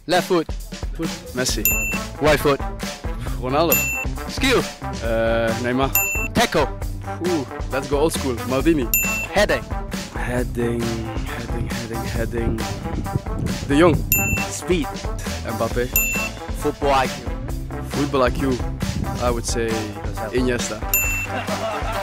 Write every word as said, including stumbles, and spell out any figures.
Left foot. Foot. Messi. Right foot. Ronaldo. Skill. Uh, Neymar. Tackle. Ooh, let's go old school. Maldini. Heading. Heading, heading, heading, heading. De Jong. Speed. Mbappé. Football I Q. Football I Q. I would say Iniesta.